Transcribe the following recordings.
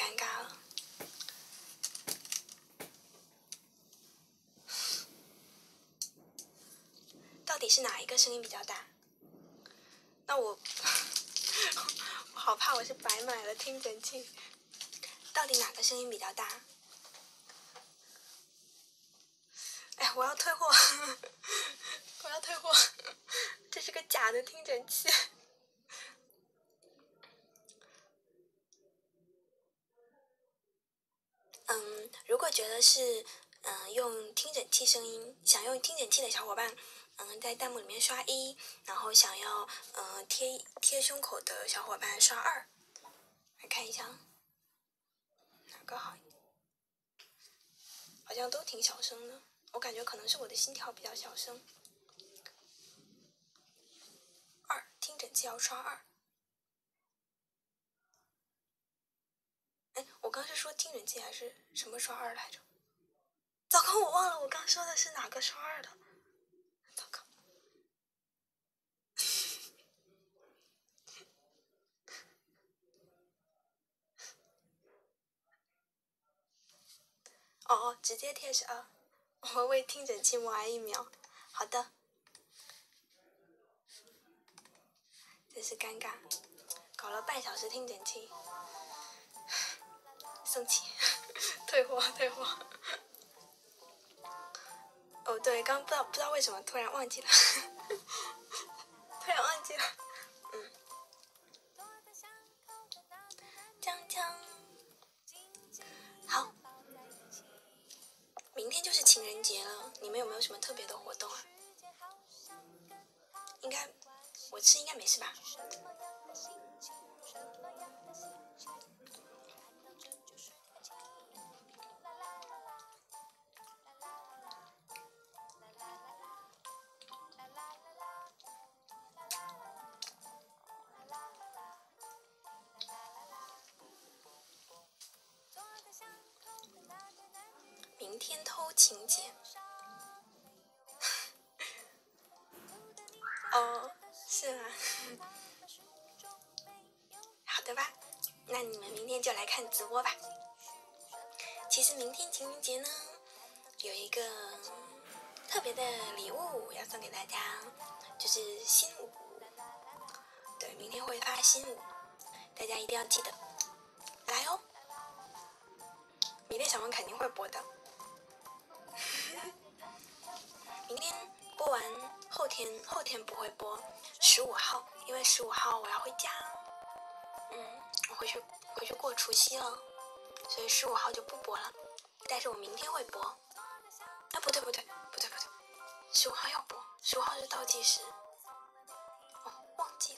尴尬了。到底是哪一个声音比较大？那我好怕我是白买了听诊器。到底哪个声音比较大？哎，我要退货，我要退货，这是个假的听诊器。如果觉得是用听诊器声音，想用听诊器的小伙伴，在弹幕里面刷1，然后想要贴胸口的小伙伴刷2。来看一下哪个好一点，好像都挺小声的，我感觉可能是我的心跳比较小声。2，听诊器要刷2。哎，我刚是说听诊器还是什么刷2来着？糟糕，我忘了我刚说的是哪个刷2的。糟糕。哦，直接贴是2。我为听诊器默哀1秒。好的。真是尴尬，搞了半小时听诊器，生气，退货。哦，对，刚不知道为什么突然忘记了，锵，好，明天就是情人节了，你们有没有什么特别的活动啊？我吃应该没事吧？明天偷情节。哦，是吗？好的吧，那你们明天就来看直播吧。其实明天情人节呢，有一个特别的礼物要送给大家，就是新舞。对，明天会发新舞，大家一定要记得来哦。明天小萌肯定会播的。明天播完，后天不会播，15号，因为15号我要回家。我回去过除夕了，所以15号就不播了。但是我明天会播。啊，不对，15号要播，15号是倒计时。哦，忘记了。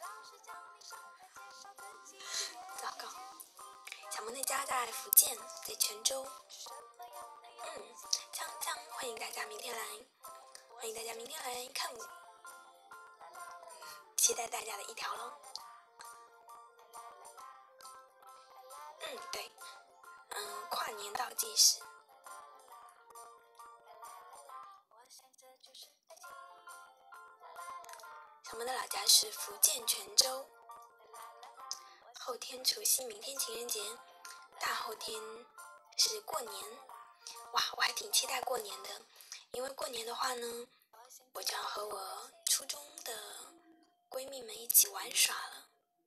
糟糕。小萌的家在福建，在泉州。锵，欢迎大家明天来看我，期待大家的一条咯。对，跨年倒计时。小萌的老家是福建泉州。后天除夕，明天情人节，大后天是过年。哇，我还挺期待过年的，因为过年的话呢，我就要和我初中的闺蜜们一起玩耍了。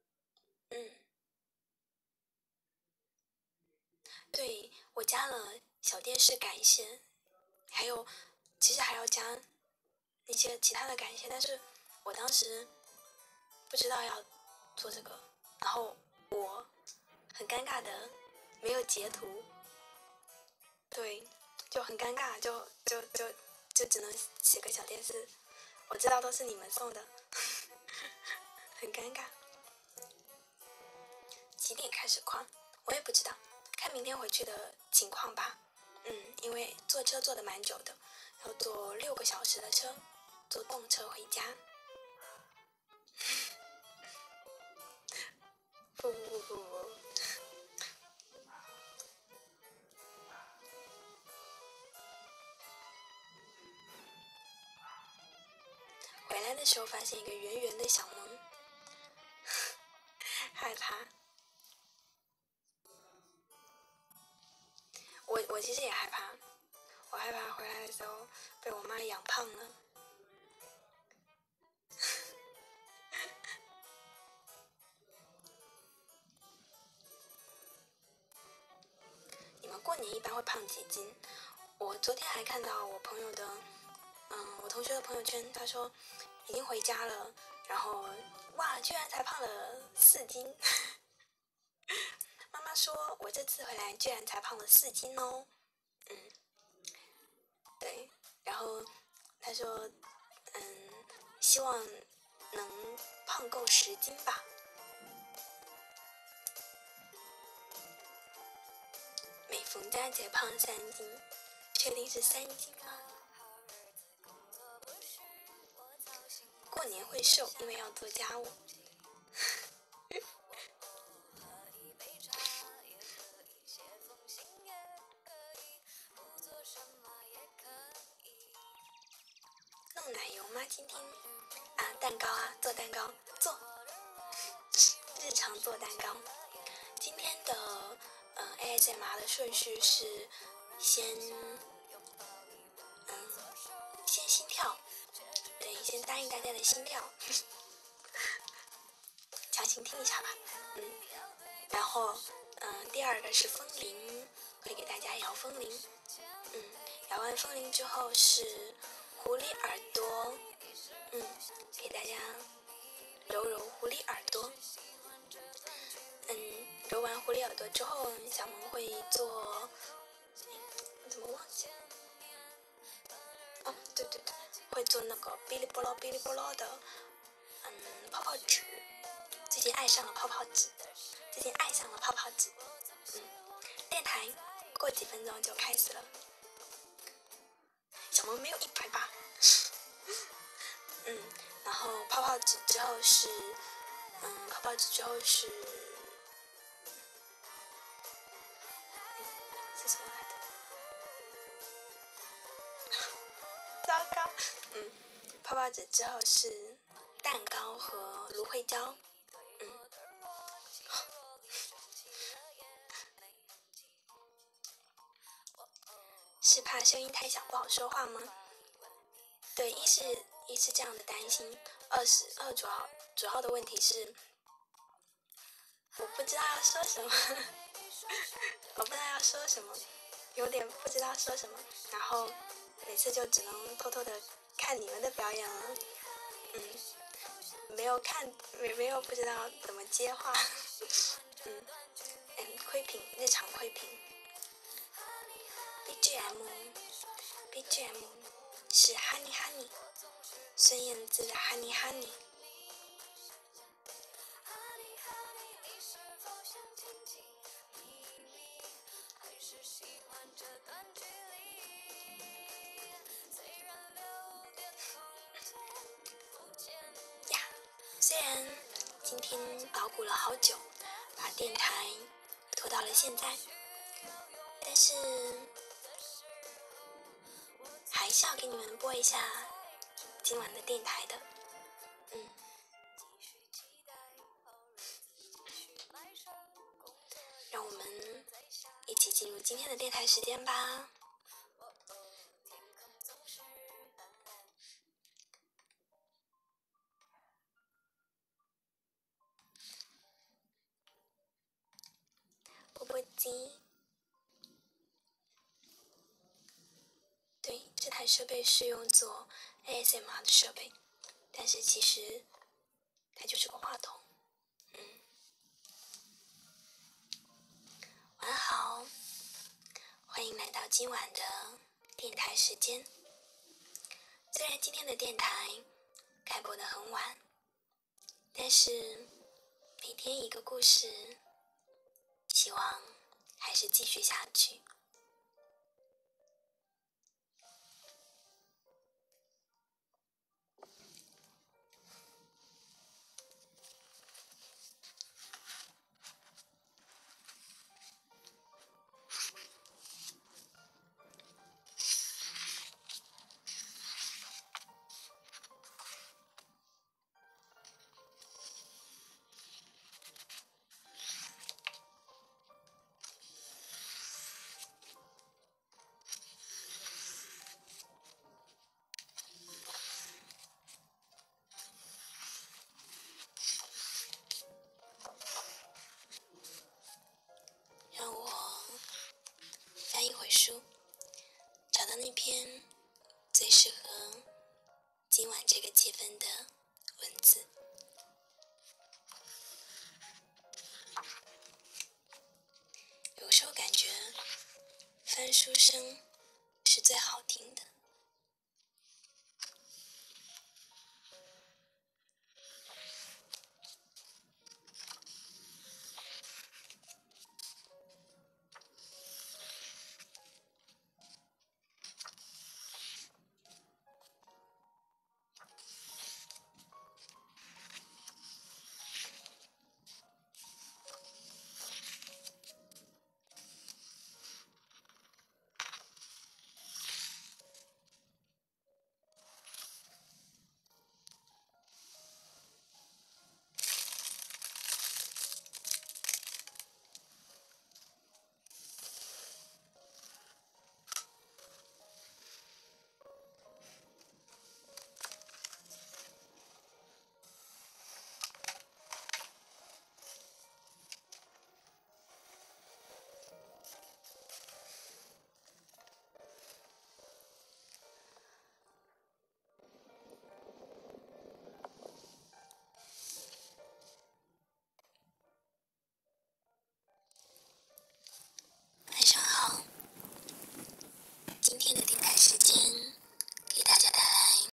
对，我加了小电视感谢，其实还要加那些其他的感谢，但是我当时不知道要做这个，然后我很尴尬的没有截图。对，就很尴尬，就只能写个小电视。我知道都是你们送的，很尴尬。几点开始跨？我也不知道，看明天回去的情况吧。因为坐车坐的蛮久的，要坐6个小时的车，坐动车回家。不。回来的时候发现一个圆圆的小萌，害怕。 我其实也害怕，我害怕回来的时候被我妈养胖了。你们过年一般会胖几斤？我昨天还看到我朋友的，我同学的朋友圈，他说已经回家了，然后哇，居然才胖了4斤。妈妈说我这次回来居然才胖了4斤哦。对，然后他说希望能胖够10斤吧。每逢佳节胖3斤，确定是3斤吗？过年会瘦，因为要做家务。弄奶油吗？今天啊，蛋糕啊，做蛋糕，做。日常做蛋糕。今天的ASMR 的顺序是先心跳，对，先答应大家的心跳，强行听一下吧，然后第2个是风铃，会给大家摇风铃，摇完风铃之后是狐狸耳朵，给大家揉揉狐狸耳朵，揉完狐狸耳朵之后，小萌会做，怎么忘记？哦，对，会做那个哔哩啵啦的，泡泡纸。最近爱上了泡泡纸，电台过几分钟就开始了。小萌没有180，然后泡泡纸之后是，是什么来的？糟糕，泡泡纸之后是蛋糕和芦荟胶，是怕声音太小不好说话吗？对，一是这样的担心，二主要的问题是我不知道要说什么，有点不知道说什么，然后每次就只能偷偷的看你们的表演了，没有不知道怎么接话，窥屏，日常窥屏。BGM 是 Honey Honey， 孙燕姿的 Honey Honey。呀，虽然今天捣鼓了好久，把电台拖到了现在，但是还是要给你们播一下今晚的电台的，让我们一起进入今天的电台时间吧。播播机，对，这台设备是用作 ASMR 的设备，但是其实它就是个话筒。晚好，欢迎来到今晚的电台时间。虽然今天的电台开播得很晚，但是每天一个故事，希望还是继续下去。 篇最适合今晚这个气氛的文字。有时候感觉翻书声是最好听的。